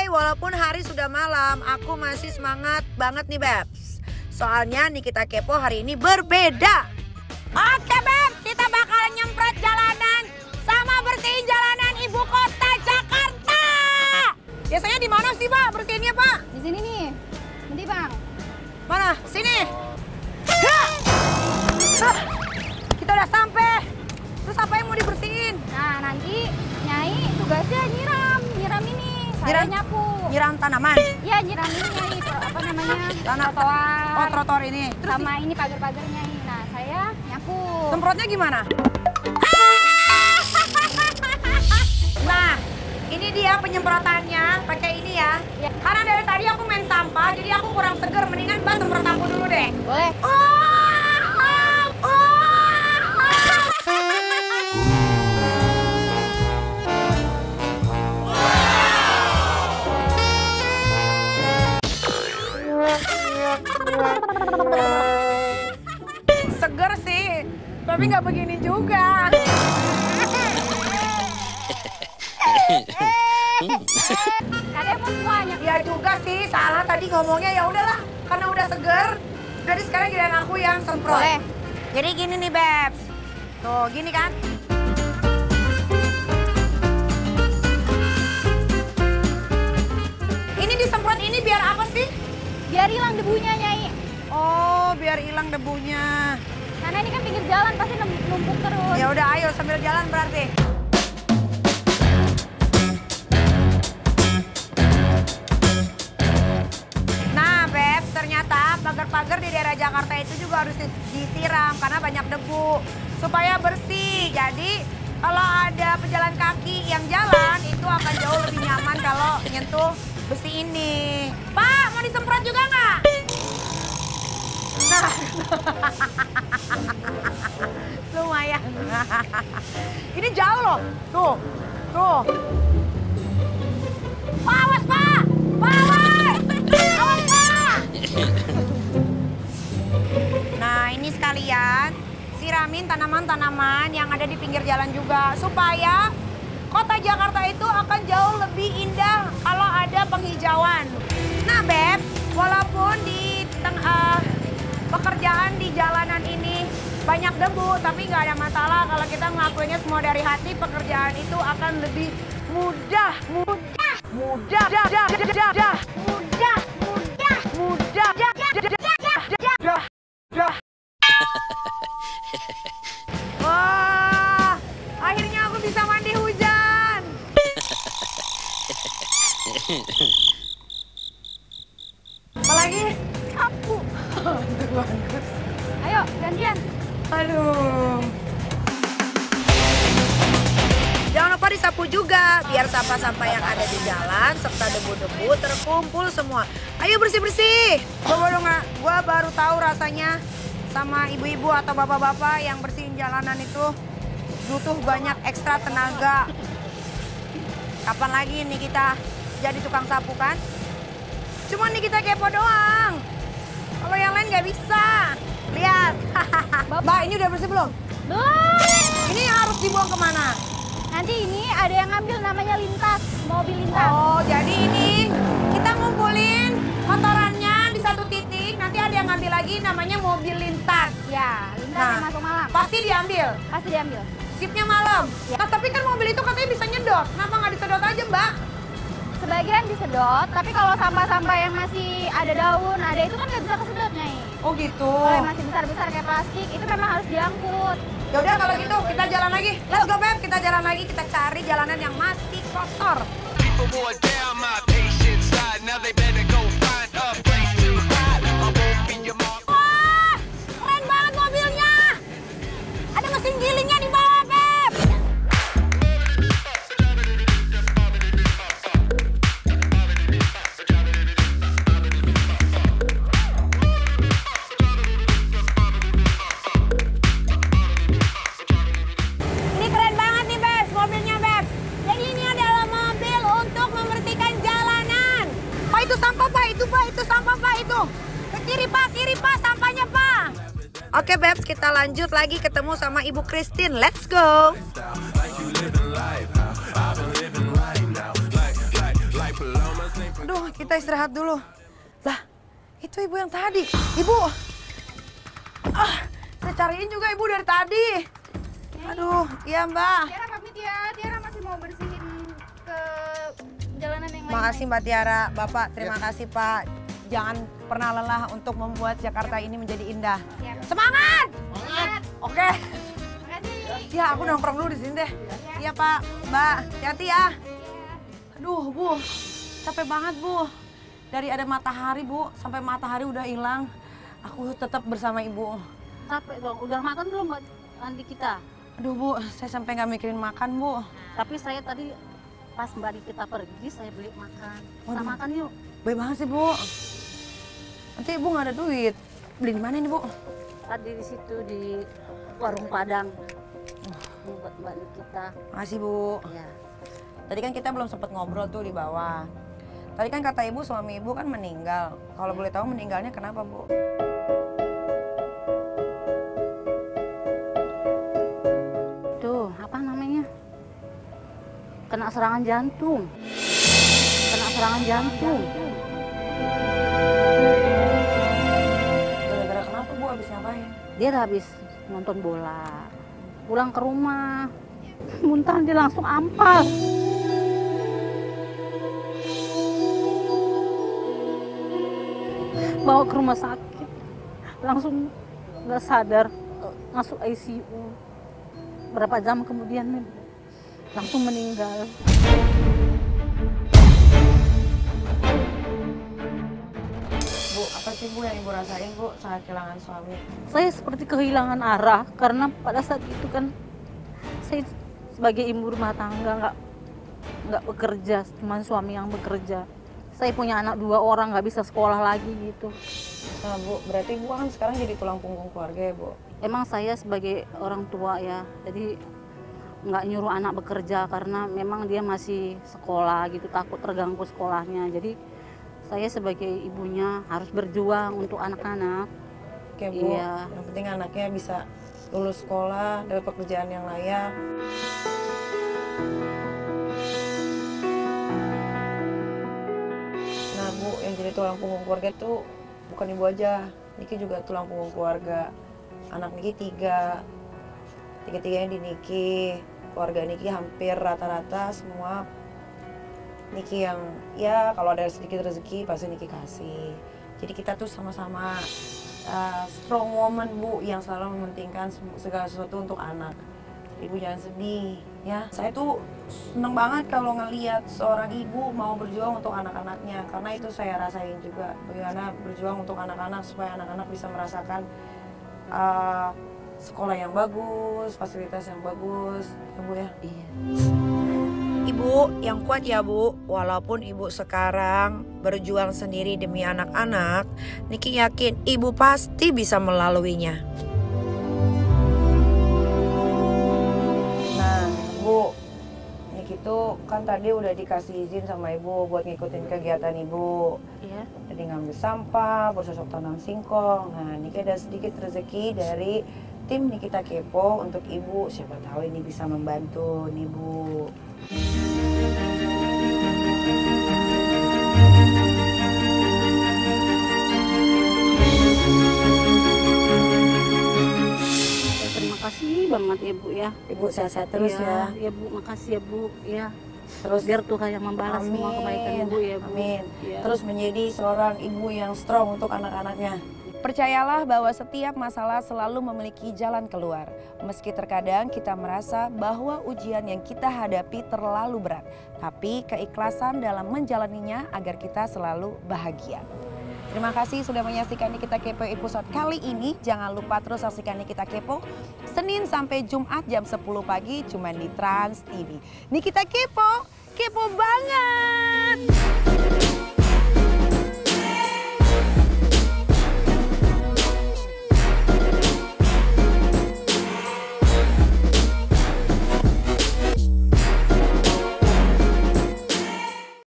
walaupun hari sudah malam, aku masih semangat banget nih Bebs. Soalnya Nikita Kepo hari ini berbeda. Oke Bebs, kita bakalan nyemprot jalanan sama bersihin jalanan ibu kota Jakarta. Biasanya di mana sih Pak bersihinnya Pak? Di sini nih. Nanti Bang. Mana? Sini. Kita udah sampai. Terus apa yang mau dibersihin? Nah, nanti Nyai tugasnya nyiram ini. Saya nyapu. Nyiram tanaman? Iya, nyiram ini Nyai. Apa namanya? Trotoar. Oh, trotoar ini. Terus sama ini pagar-pagar Nyai. Nah, saya nyapu. Semprotnya gimana? Nah, ini dia penyemprotannya. Pakai ini ya. Karena dari tadi aku main sampah, jadi aku kurang seger. Mendingan Mbak semprot aku dulu deh. Boleh. Seger sih, tapi nggak begini juga. Kadang mau semuanya. Ya juga sih, salah tadi ngomongnya. Ya udahlah, karena udah seger. Jadi sekarang giliran aku yang semprot. Boleh. Jadi gini nih Bebs. Tuh, gini kan. Ini disemprot ini biar apa sih? Biar hilang debunya Nyai. Oh, biar hilang debunya. Karena ini kan pinggir jalan pasti numpuk terus. Ya udah, ayo sambil jalan berarti. Nah, Beb, ternyata pagar-pagar di daerah Jakarta itu juga harus disiram karena banyak debu supaya bersih. Jadi, kalau ada pejalan kaki yang jalan itu akan jauh lebih nyaman kalau nyentuh besi ini. Pak, mau disemprot juga nggak? Nah, lumayan. Ini jauh loh. Tuh, tuh. Pak, awas Pak! Pak, awas! Awas Pak! Nah, ini sekalian siramin tanaman-tanaman yang ada di pinggir jalan juga. Supaya kota Jakarta itu akan jauh lebih indah kalau ada penghijauan. Nah, Beb, walaupun di pekerjaan di jalanan ini banyak debu, tapi nggak ada masalah kalau kita ngelakuinnya semua dari hati. Pekerjaan itu akan lebih mudah. Wah, akhirnya aku bisa mandi hujan. Apalagi sapu. Bagus. Ayo, gantian. Aduh. Jangan lupa disapu juga, biar sampah-sampah yang ada di jalan serta debu-debu terkumpul semua. Ayo bersih-bersih. Gua baru tahu rasanya sama ibu-ibu atau bapak-bapak yang bersihin jalanan itu butuh banyak ekstra tenaga. Kapan lagi nih kita jadi tukang sapu kan? Cuma nih kita kepo doang. Kalau yang lain nggak bisa. Lihat. Mbak, ini udah bersih belum? Belum. Ini harus dibuang kemana? Nanti ini ada yang ngambil namanya lintas, mobil lintas. Oh, jadi ini kita ngumpulin kotorannya di satu titik. Nanti ada yang ngambil lagi namanya mobil lintas. Ya, lintas yang masuk malam. Pasti diambil? Pasti diambil. Shiftnya malam? Ya. Nah, tapi kan mobil itu katanya bisa nyedot. Kenapa nggak disedot aja, Mbak? Sebagian disedot, tapi kalau sampah-sampah yang masih ada daun, ada itu kan nggak bisa kesedot, Nyai. Oh gitu. Kalau yang masih besar-besar kayak plastik, itu memang harus diangkut. Ya udah kalau gitu kita jalan lagi. Let's go, Beb. Kita jalan lagi, kita cari jalanan yang masih kotor. Wah, keren banget mobilnya. Ada mesin gilingnya di bawah, Beb. Ini keren banget nih, Beb, mobilnya, Beb. Jadi ini adalah mobil untuk membersihkan jalanan. Pak, itu sampah, Pak. Itu sampah, Pak. Itu. Ke kiri, Pak. Sampahnya, Pak. Oke, Bebs, kita lanjut lagi ketemu sama Ibu Christine. Let's go. kita istirahat dulu. Lah, itu ibu yang tadi. Ibu. Saya cariin juga ibu dari tadi. Aduh, iya Mbak. Tiara pamit ya, Tiara masih mau bersihin ke jalanan yang lain. Makasih Mbak Tiara, Bapak terima kasih Pak. Jangan pernah lelah untuk membuat Jakarta ini menjadi indah. Semangat! Semangat. Oke. Makasih. Ya aku nongkrong dulu di sini deh. Iya Pak, Mbak, hati-hati ya. Aduh Bu, capek banget Bu. Dari ada matahari Bu, sampai matahari udah hilang. Aku tetap bersama Ibu. Capek dong, udah makan belum Mbak Andi kita? Aduh Bu, saya sampai nggak mikirin makan Bu. Tapi saya tadi pas Mbak Andi kita pergi, saya beli makan. Kita Waduh. makan yuk. Baik banget sih Bu. Nanti Ibu nggak ada duit. Beli di mana ini Bu? Tadi di situ di warung Padang. Buat Mbak Andi kita. Makasih Bu. Ya. Tadi kan kita belum sempat ngobrol tuh di bawah. Tadi kan kata Ibu suami Ibu kan meninggal. Kalau boleh tahu meninggalnya kenapa Bu? Tuh, apa namanya? Kena serangan jantung. Kena serangan jantung. Gara-gara kenapa Bu habis ngapain? Dia habis nonton bola. Pulang ke rumah. Muntah dia langsung ampal. Bawa ke rumah sakit. Langsung nggak sadar. Masuk ICU. Berapa jam kemudian nih, langsung meninggal. Bu, apa sih Bu yang Ibu rasain Bu saat kehilangan suami? Saya seperti kehilangan arah karena pada saat itu kan saya sebagai ibu rumah tangga nggak bekerja, cuma suami yang bekerja. Saya punya anak 2 orang, nggak bisa sekolah lagi gitu. Nah Bu, berarti Ibu kan sekarang jadi tulang punggung keluarga ya Bu? Emang saya sebagai orang tua ya, jadi nggak nyuruh anak bekerja karena memang dia masih sekolah gitu, takut terganggu sekolahnya. Jadi saya sebagai ibunya harus berjuang untuk anak-anak. Oke Bu, Iya. yang penting anaknya bisa lulus sekolah, dapat pekerjaan yang layak. Nah Bu, yang jadi tulang punggung keluarga itu bukan Ibu aja, Niki juga tulang punggung keluarga. Anak Niki 3, tiga-tiganya di Niki. Keluarga Niki hampir rata-rata semua Niki yang ya kalau ada sedikit rezeki pasti Niki kasih. Jadi kita tuh sama-sama strong woman Bu yang selalu mementingkan segala sesuatu untuk anak. Ibu jangan sedih ya. Saya tuh seneng banget kalau ngelihat seorang ibu mau berjuang untuk anak-anaknya, karena itu saya rasain juga bagaimana berjuang untuk anak-anak supaya anak-anak bisa merasakan sekolah yang bagus, fasilitas yang bagus, ya Bu ya. Iya. Ibu yang kuat ya Bu, walaupun Ibu sekarang berjuang sendiri demi anak-anak, Niki yakin Ibu pasti bisa melaluinya. Nah Bu, Niki tuh kan tadi udah dikasih izin sama Ibu buat ngikutin kegiatan Ibu. Iya. Jadi ngambil sampah, bercocok tanam singkong. Nah Niki ada sedikit rezeki dari tim Nikita Kepo untuk Ibu. Siapa tahu ini bisa membantu nih Bu. Terima kasih banget ya Bu ya. Ibu sehat-sehat terus ya. Ya Bu, makasih ya Bu ya. Terus Biar Tuhan yang membalas semua kebaikan Ibu ya Bu. Amin. Ya. Terus menjadi seorang ibu yang strong untuk anak-anaknya. Percayalah bahwa setiap masalah selalu memiliki jalan keluar. Meski terkadang kita merasa bahwa ujian yang kita hadapi terlalu berat, tapi keikhlasan dalam menjalaninya agar kita selalu bahagia. Terima kasih sudah menyaksikan Nikita Kepo episode kali ini. Jangan lupa terus saksikan Nikita Kepo Senin sampai Jumat jam 10 pagi cuma di Trans TV. Nikita Kepo, kepo banget!